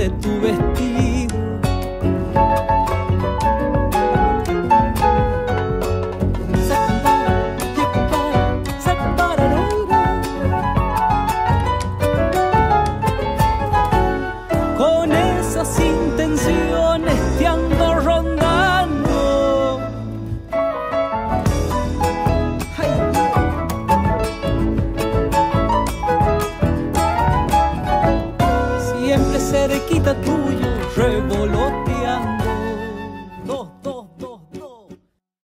de tu vestido. Con esas intenciones te ando rondando. Siempre cerquita tuyo revoloteando.